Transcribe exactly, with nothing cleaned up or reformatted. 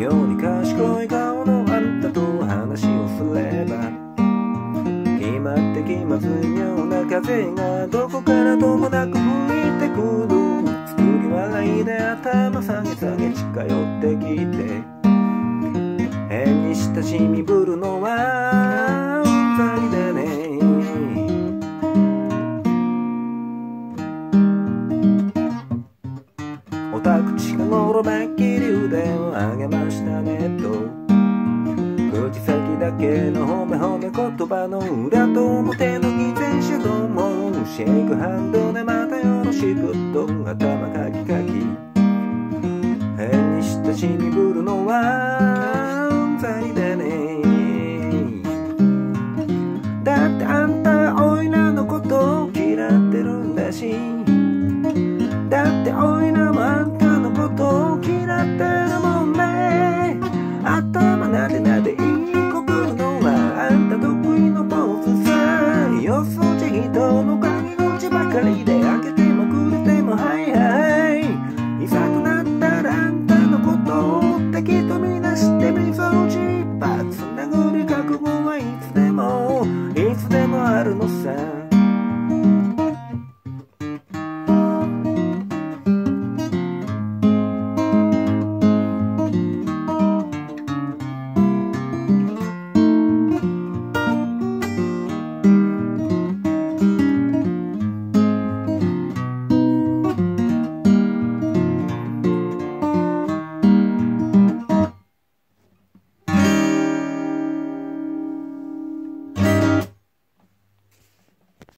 妙に賢い顔のあんたと話をすれば、決まって気まずい妙な風がどこからともなく吹いてくる。作り笑いで頭下げ下げ近寄ってきて、変に親しみぶるのはうんざりでね。おたくちがのろめきり腕を上げましたねと、口先だけの褒め褒め言葉の裏と表の偽善者ども、シェイクハンドでまたよろしくと頭かきかき、変に親しみぶるのは